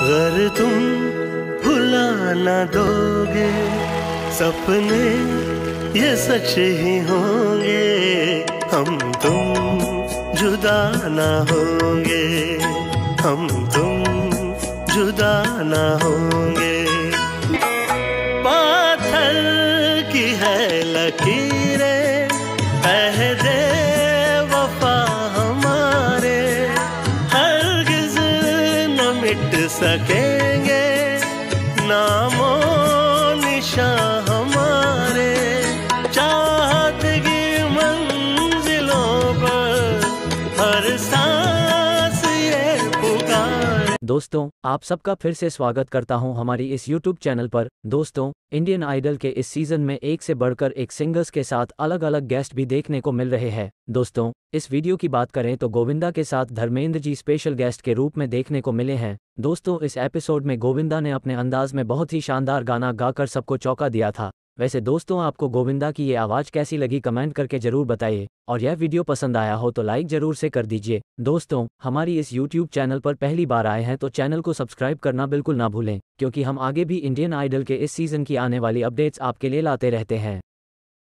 अगर तुम भुला न दोगे सपने ये सच ही होंगे, हम तुम जुदा न होंगे, हम तुम जुदा न होंगे। पाथर की है लकीरें अहदे वफा हमारे, हरगिज़ न मिट सकेंगे नामो निशान हमारे। चाहत की मंजिलों पर हर सांस ये पुकार। दोस्तों, आप सबका फिर से स्वागत करता हूं हमारी इस YouTube चैनल पर। दोस्तों, इंडियन आइडल के इस सीजन में एक से बढ़कर एक सिंगर्स के साथ अलग अलग गेस्ट भी देखने को मिल रहे हैं। दोस्तों, इस वीडियो की बात करें तो गोविंदा के साथ धर्मेंद्र जी स्पेशल गेस्ट के रूप में देखने को मिले हैं। दोस्तों, इस एपिसोड में गोविंदा ने अपने अंदाज में बहुत ही शानदार गाना गाकर सबको चौंका दिया था। वैसे दोस्तों, आपको गोविंदा की ये आवाज़ कैसी लगी कमेंट करके जरूर बताइए, और यह वीडियो पसंद आया हो तो लाइक जरूर से कर दीजिए। दोस्तों, हमारी इस YouTube चैनल पर पहली बार आए हैं तो चैनल को सब्सक्राइब करना बिल्कुल ना भूलें, क्योंकि हम आगे भी इंडियन आइडल के इस सीज़न की आने वाली अपडेट्स आपके लिए लाते रहते हैं।